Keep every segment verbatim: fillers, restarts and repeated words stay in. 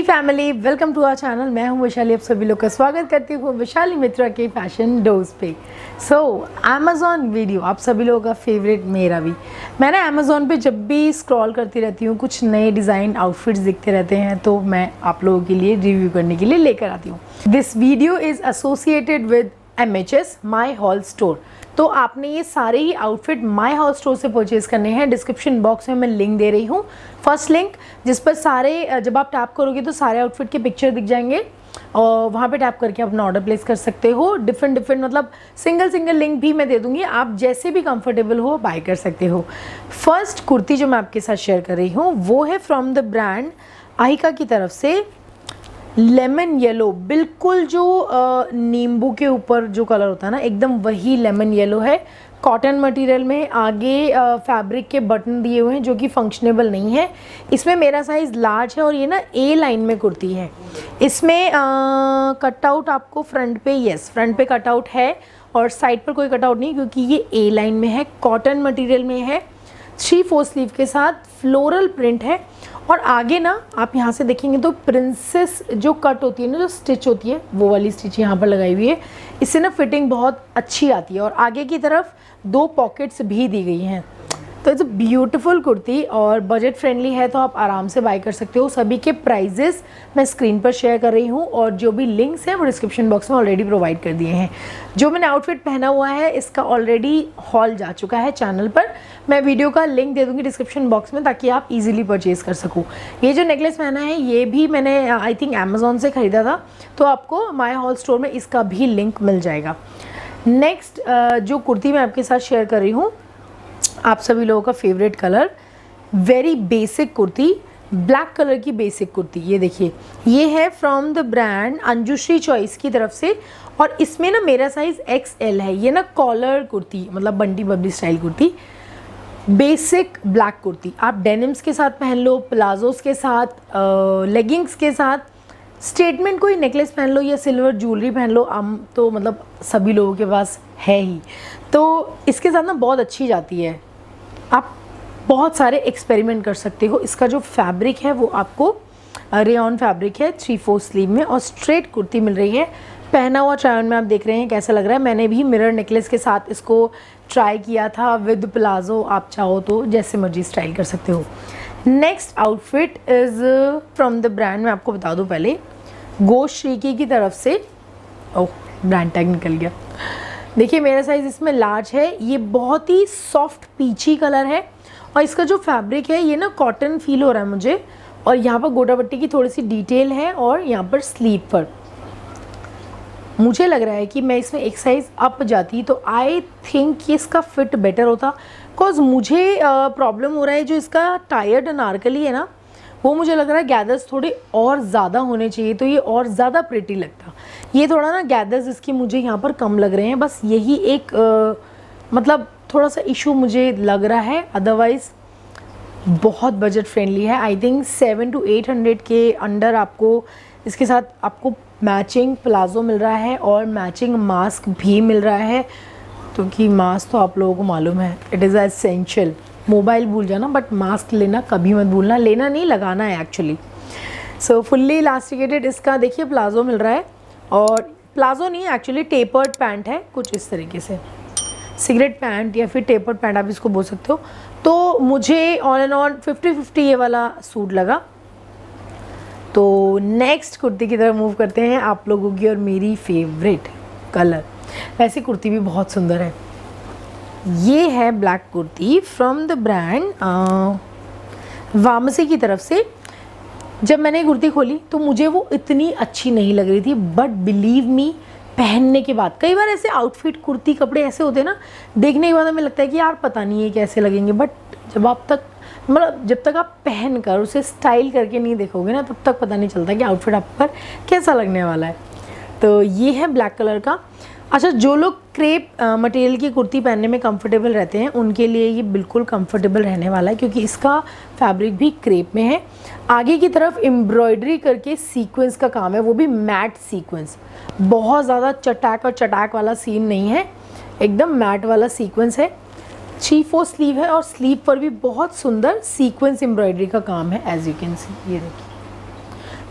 Family, welcome to our channel. मैं हूं वैशाली, आप सभी लोग का स्वागत करती हूं वैशाली मित्रा के फैशन डोज पे। सो अमेज़ॉन वीडियो आप सभी लोगों का फेवरेट, मेरा भी। मैं ना अमेज़ॉन पे जब भी स्क्रॉल करती रहती हूँ, कुछ नए डिज़ाइन आउटफिट्स दिखते रहते हैं, तो मैं आप लोगों के लिए रिव्यू करने के लिए लेकर आती हूँ। This video is associated with M H S my hall store. तो आपने ये सारे ही आउटफिट माई हॉल स्टोर से परचेज़ करने हैं। डिस्क्रिप्शन बॉक्स में मैं लिंक दे रही हूँ, फर्स्ट लिंक, जिस पर सारे, जब आप टैप करोगे तो सारे आउटफिट के पिक्चर दिख जाएंगे और वहाँ पे टैप करके आप अपना ऑर्डर प्लेस कर सकते हो। डिफरेंट डिफरेंट मतलब सिंगल सिंगल लिंक भी मैं दे दूँगी, आप जैसे भी कंफर्टेबल हो बाय कर सकते हो। फर्स्ट कुर्ती जो मैं आपके साथ शेयर कर रही हूँ वो है फ्रॉम द ब्रांड आहिका की तरफ से, लेमन येलो। बिल्कुल जो नींबू के ऊपर जो कलर होता है ना, एकदम वही लेमन येलो है। कॉटन मटेरियल में आगे फैब्रिक के बटन दिए हुए हैं जो कि फंक्शनेबल नहीं है। इसमें मेरा साइज़ लार्ज है और ये ना ए लाइन में कुर्ती है। इसमें कटआउट आपको फ्रंट पे, यस फ्रंट पे कटआउट है और साइड पर कोई कटआउट नहीं, क्योंकि ये ए लाइन में है, कॉटन मटेरियल में है, थ्री फोर स्लीव के साथ फ्लोरल प्रिंट है। और आगे ना आप यहाँ से देखेंगे तो प्रिंसेस जो कट होती है ना, जो स्टिच होती है, वो वाली स्टिच यहाँ पर लगाई हुई है। इससे ना फिटिंग बहुत अच्छी आती है और आगे की तरफ दो पॉकेट्स भी दी गई हैं। तो इट्स अ ब्यूटीफुल कुर्ती और बजट फ्रेंडली है, तो आप आराम से बाय कर सकते हो। सभी के प्राइजेस मैं स्क्रीन पर शेयर कर रही हूँ और जो भी लिंक्स हैं वो डिस्क्रिप्शन बॉक्स में ऑलरेडी प्रोवाइड कर दिए हैं। जो मैंने आउटफिट पहना हुआ है इसका ऑलरेडी हॉल जा चुका है चैनल पर, मैं वीडियो का लिंक दे दूँगी डिस्क्रिप्शन बॉक्स में ताकि आप ईजिली परचेज़ कर सको। ये जो नेकलेस पहना है ये भी मैंने आई थिंक अमेज़ॉन से ख़रीदा था, तो आपको माई हॉल स्टोर में इसका भी लिंक मिल जाएगा। नेक्स्ट जो कुर्ती मैं आपके साथ शेयर कर रही हूँ, आप सभी लोगों का favourite colour, very basic kurti, black colour की बेसिक कुर्ती। ये देखिए, ये है from the brand Anjushree choice की तरफ से और इसमें ना मेरा साइज़ एक्स एल है। ये ना कॉलर कुर्ती, मतलब Bunty Babli style kurti, basic black kurti. आप डेनिम्स के साथ पहन लो, प्लाजोस के साथ, लेगिंग्स के साथ, स्टेटमेंट कोई नेकलेस पहन लो या सिल्वर ज्वेलरी पहन लो, हम तो मतलब सभी लोगों के पास है ही, तो इसके साथ ना बहुत अच्छी जाती है। आप बहुत सारे एक्सपेरिमेंट कर सकते हो। इसका जो फैब्रिक है वो आपको रेयॉन फैब्रिक है, थ्री फोर स्लीव में और स्ट्रेट कुर्ती मिल रही है। पहना हुआ ट्राई ऑन में आप देख रहे हैं कैसा लग रहा है। मैंने भी मिरर नेकलेस के साथ इसको ट्राई किया था विद प्लाजो, आप चाहो तो जैसे मर्जी स्टाइल कर सकते हो। Next outfit is from the brand, मैं आपको बता दूँ पहले, गोश्रीकी की तरफ से। ओह, ब्रांड टैग निकल गया। देखिए मेरा साइज़ इसमें लार्ज है। ये बहुत ही सॉफ्ट पीची कलर है और इसका जो फैब्रिक है ये ना कॉटन फील हो रहा है मुझे। और यहाँ पर गोटा पट्टी की थोड़ी सी डिटेल है और यहाँ पर स्लीव पर मुझे लग रहा है कि मैं इसमें एक साइज़ अप जाती तो आई थिंक कि इसका फिट बेटर होता। बिकॉज मुझे प्रॉब्लम uh, हो रहा है जो इसका टायर्ड अनारकली है ना, वो मुझे लग रहा है गैदर्स थोड़े और ज़्यादा होने चाहिए तो ये और ज़्यादा प्रिटी लगता। ये थोड़ा ना गैदर्स इसकी मुझे यहाँ पर कम लग रहे हैं, बस यही एक आ, मतलब थोड़ा सा इशू मुझे लग रहा है। अदरवाइज़ बहुत बजट फ्रेंडली है। I think seven to eight hundred के अंडर आपको इसके साथ आपको मैचिंग प्लाजो मिल रहा है और मैचिंग मास्क भी मिल रहा है, क्योंकि मास्क तो आप लोगों को मालूम है इट इज़ एसेंशियल। मोबाइल भूल जाना बट मास्क लेना कभी मत भूलना, लेना नहीं लगाना है एक्चुअली। सो फुल्ली इलास्टिकेटेड इसका देखिए प्लाजो मिल रहा है, और प्लाजो नहीं एक्चुअली टेपर्ड पैंट है कुछ इस तरीके से, सिगरेट पैंट या फिर टेपर्ड पैंट आप इसको बोल सकते हो। तो मुझे on and on fifty fifty ये वाला सूट लगा। तो नेक्स्ट कुर्ती की तरफ मूव करते हैं, आप लोगों की और मेरी फेवरेट कलर। वैसे कुर्ती भी बहुत सुंदर है। ये है black kurti from the brand Vamsi की तरफ से। जब मैंने कुर्ती खोली तो मुझे वो इतनी अच्छी नहीं लग रही थी, बट बिलीव मी पहनने के बाद, कई बार ऐसे आउटफिट कुर्ती कपड़े ऐसे होते हैं ना, देखने के बाद हमें लगता है कि यार पता नहीं है कैसे लगेंगे, बट जब आप तक मतलब जब तक आप पहन कर उसे स्टाइल करके नहीं देखोगे ना, तब तक पता नहीं चलता कि आउटफिट आप पर कैसा लगने वाला है। तो ये है ब्लैक कलर का। अच्छा, जो लोग क्रेप मटेरियल की कुर्ती पहनने में कंफर्टेबल रहते हैं उनके लिए ये बिल्कुल कंफर्टेबल रहने वाला है, क्योंकि इसका फैब्रिक भी क्रेप में है। आगे की तरफ एम्ब्रॉयडरी करके सीक्वेंस का काम है, वो भी मैट सीक्वेंस। बहुत ज़्यादा चटाक और चटाक वाला सीन नहीं है, एकदम मैट वाला सीक्वेंस है। थ्री फोर स्लीव है और स्लीव पर भी बहुत सुंदर सीक्वेंस एम्ब्रॉयडरी का काम है, एज यू कैन सी। ये देखिए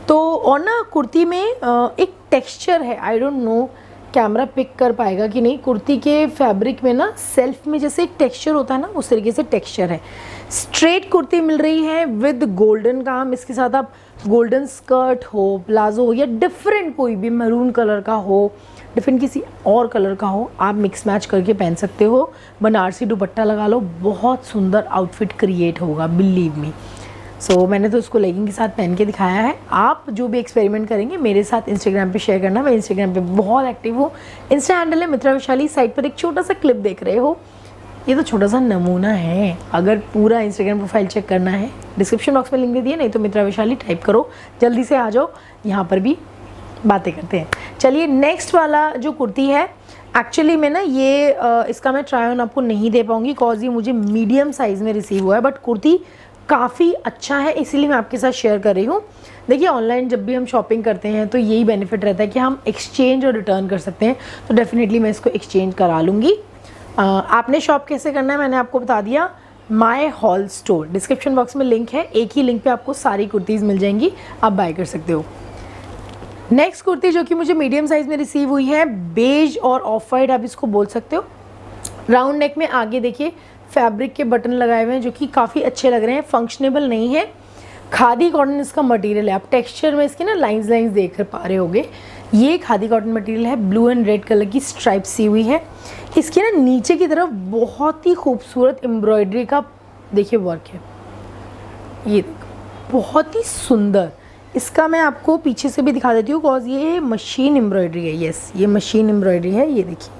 तो और ना कुर्ती में एक टेक्सचर है, I don't know camera pick कर पाएगा कि नहीं, कुर्ती के फैब्रिक में ना सेल्फ में जैसे एक टेक्सचर होता है ना, उस तरीके से टेक्सचर है। स्ट्रेट कुर्ती मिल रही है विद गोल्डन काम, इसके साथ आप गोल्डन स्कर्ट हो, प्लाजो हो या डिफरेंट कोई भी मरून कलर का हो, डिफरेंट किसी और कलर का हो, आप मिक्स मैच करके पहन सकते हो। बनारसी दुपट्टा लगा लो, बहुत सुंदर आउटफिट क्रिएट होगा, बिलीव मी। सो so, मैंने तो उसको लेगिंग के साथ पहन के दिखाया है। आप जो भी एक्सपेरिमेंट करेंगे मेरे साथ इंस्टाग्राम पे शेयर करना, मैं इंस्टाग्राम पे बहुत एक्टिव हूँ। इंस्टा हैंडल है मित्रा वैशाली। साइट पर एक छोटा सा क्लिप देख रहे हो, ये तो छोटा सा नमूना है। अगर पूरा इंस्टाग्राम प्रोफाइल चेक करना है डिस्क्रिप्शन बॉक्स में लिंक दे दिए, नहीं तो मित्रा वैशाली टाइप करो, जल्दी से आ जाओ, यहाँ पर भी बातें करते हैं। चलिए नेक्स्ट वाला जो कुर्ती है, एक्चुअली मैं ना ये इसका मैं ट्राई ऑन आपको नहीं दे पाऊँगी कॉज ये मुझे मीडियम साइज़ में रिसीव हुआ है, बट कुर्ती काफ़ी अच्छा है, इसीलिए मैं आपके साथ शेयर कर रही हूँ। देखिए ऑनलाइन जब भी हम शॉपिंग करते हैं तो यही बेनिफिट रहता है कि हम एक्सचेंज और रिटर्न कर सकते हैं, तो डेफिनेटली मैं इसको एक्सचेंज करा लूँगी। आपने शॉप कैसे करना है मैंने आपको बता दिया, my hall store, description box में लिंक है, एक ही लिंक पे आपको सारी कुर्तीज़ मिल जाएंगी, आप बाय कर सकते हो। नेक्स्ट कुर्ती जो कि मुझे मीडियम साइज़ में रिसीव हुई है, बेज और ऑफ वाइट आप इसको बोल सकते हो। राउंड नेक में आगे देखिए फैब्रिक के बटन लगाए हुए हैं जो कि काफ़ी अच्छे लग रहे हैं, फंक्शनेबल नहीं है, खादी कॉटन इसका मटेरियल है। आप टेक्सचर में इसके ना लाइंस लाइंस देख पा रहे होगे, ये खादी कॉटन मटेरियल है, ब्लू एंड रेड कलर की स्ट्राइप सी हुई है। इसके ना नीचे की तरफ बहुत ही खूबसूरत एम्ब्रॉयडरी का देखिए वर्क है, ये देखो बहुत ही सुंदर। इसका मैं आपको पीछे से भी दिखा देती हूँ कॉज ये मशीन एम्ब्रॉयडरी है, यस ये मशीन एम्ब्रॉयडरी है, ये देखिए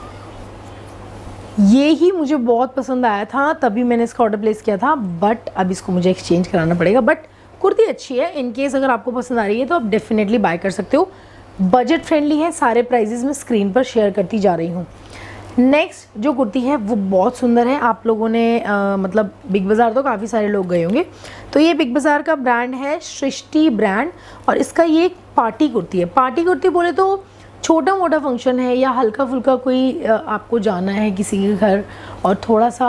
ये ही मुझे बहुत पसंद आया था, तभी मैंने इसका ऑर्डर प्लेस किया था, बट अब इसको मुझे एक्सचेंज कराना पड़ेगा। बट कुर्ती अच्छी है, इन केस अगर आपको पसंद आ रही है तो आप डेफिनेटली बाय कर सकते हो, बजट फ्रेंडली है, सारे प्राइजेस मैं स्क्रीन पर शेयर करती जा रही हूँ। नेक्स्ट जो कुर्ती है वो बहुत सुंदर है, आप लोगों ने आ, मतलब बिग बाज़ार तो काफ़ी सारे लोग गए होंगे, तो ये बिग बाज़ार का ब्रांड है सृष्टि ब्रांड, और इसका ये पार्टी कुर्ती है। पार्टी कुर्ती बोले तो छोटा मोटा फंक्शन है या हल्का फुल्का कोई आपको जाना है किसी के घर और थोड़ा सा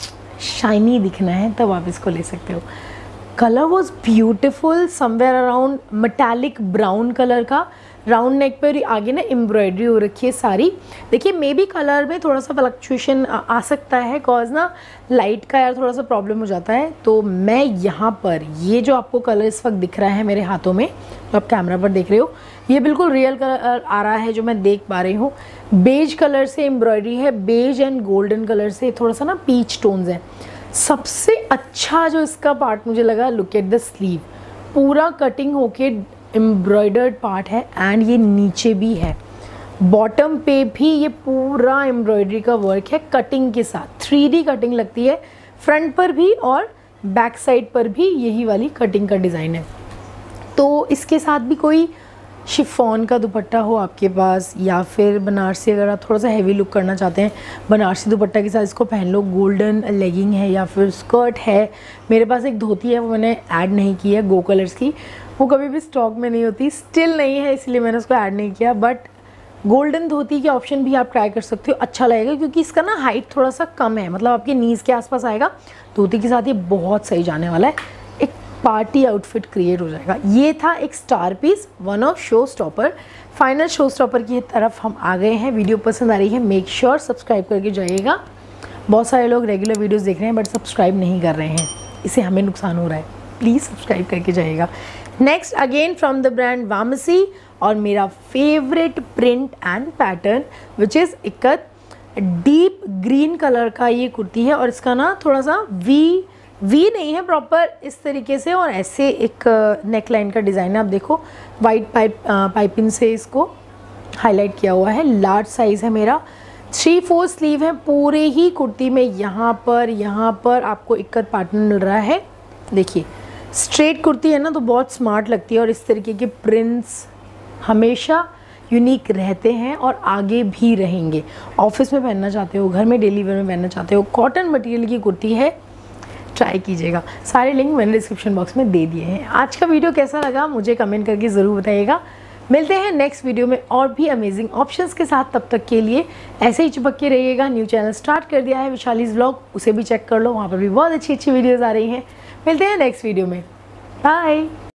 शाइनी दिखना है, तब आप इसको ले सकते हो। Colour was beautiful, somewhere around metallic brown colour का, राउंड नेक पर आगे ना एम्ब्रॉयडरी हो रखी है सारी। देखिए मे बी कलर में थोड़ा सा फ्लक्चुएशन आ, आ सकता है कॉज ना लाइट का यार थोड़ा सा प्रॉब्लम हो जाता है, तो मैं यहाँ पर ये जो आपको कलर इस वक्त दिख रहा है मेरे हाथों में, तो आप कैमरा पर देख रहे हो, ये बिल्कुल रियल कलर आ रहा है जो मैं देख पा रही हूँ। बेज कलर से एम्ब्रॉयडरी है, बेज एंड गोल्डन कलर से थोड़ा सा ना पीच टोन्स हैं। सबसे अच्छा जो इसका पार्ट मुझे लगा, लुक एट द स्लीव, पूरा कटिंग होके एम्ब्रॉयडर्ड पार्ट है एंड ये नीचे भी है, बॉटम पे भी ये पूरा एम्ब्रॉयडरी का वर्क है कटिंग के साथ, थ्री डी कटिंग लगती है, फ्रंट पर भी और बैक साइड पर भी यही वाली कटिंग का डिज़ाइन है। तो इसके साथ भी कोई शिफॉन का दुपट्टा हो आपके पास, या फिर बनारसी अगर आप थोड़ा सा हैवी लुक करना चाहते हैं, बनारसी दुपट्टा के साथ इसको पहन लो, गोल्डन लेगिंग है या फिर स्कर्ट है। मेरे पास एक धोती है, वो मैंने ऐड नहीं की है, गो कलर्स की, वो कभी भी स्टॉक में नहीं होती, स्टिल नहीं है, इसलिए मैंने उसको ऐड नहीं किया। बट गोल्डन धोती के ऑप्शन भी आप ट्राई कर सकते हो, अच्छा लगेगा क्योंकि इसका ना हाइट थोड़ा सा कम है, मतलब आपके नीज़ के आसपास आएगा, धोती के साथ ये बहुत सही जाने वाला है, एक पार्टी आउटफिट क्रिएट हो जाएगा। ये था एक star piece, one of show stopper. Final show stopper की तरफ हम आ गए हैं। वीडियो पसंद आ रही है मेक श्योर सब्सक्राइब करके जाइएगा। बहुत सारे लोग रेगुलर वीडियोस देख रहे हैं बट सब्सक्राइब नहीं कर रहे हैं, इससे हमें नुकसान हो रहा है, प्लीज़ सब्सक्राइब करके जाइएगा। Next again from the brand Vamsi, और मेरा favourite print and pattern which is ikat, deep green colour का ये कुर्ती है, और इसका ना थोड़ा सा वी वी नहीं है प्रॉपर इस तरीके से, और ऐसे एक नेक लाइन का डिज़ाइन है। आप देखो वाइट पाइप पाइपिंग से इसको हाईलाइट किया हुआ है। लार्ज साइज़ है मेरा, थ्री फोर स्लीव है पूरे ही कुर्ती में, यहाँ पर यहाँ पर आपको इक्कत पैटर्न मिल रहा है। देखिए स्ट्रेट कुर्ती है ना तो बहुत स्मार्ट लगती है, और इस तरीके के प्रिंट्स हमेशा यूनिक रहते हैं और आगे भी रहेंगे। ऑफिस में पहनना चाहते हो, घर में डेली वेयर में पहनना चाहते हो, कॉटन मटेरियल की कुर्ती है, ट्राई कीजिएगा। सारे लिंक मैंने डिस्क्रिप्शन बॉक्स में दे दिए हैं। आज का वीडियो कैसा लगा मुझे कमेंट करके ज़रूर बताइएगा। मिलते हैं नेक्स्ट वीडियो में और भी अमेजिंग ऑप्शंस के साथ, तब तक के लिए ऐसे ही चिपक के रहिएगा। न्यू चैनल स्टार्ट कर दिया है विशालीज व्लॉग, उसे भी चेक कर लो, वहाँ पर भी बहुत अच्छी अच्छी वीडियोज़ आ रही हैं। मिलते हैं नेक्स्ट वीडियो में, बाय।